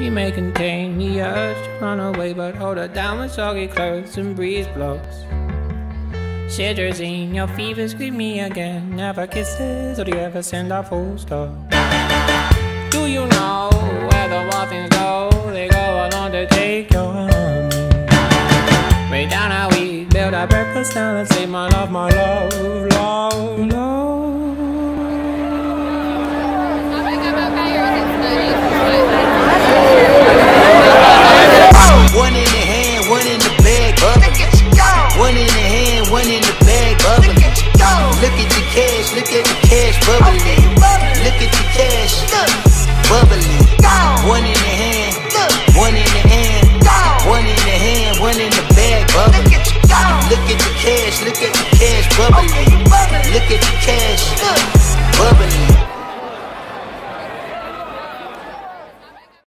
You may contain the urge to run away, but hold her down with soggy clothes and breeze blows. Cetirizine, your fevers greet me again. Never kisses, or do you ever send a full stop? Do you know where the wild things go? They go along to take your honey. Way down how we build our breakfast down and say my love,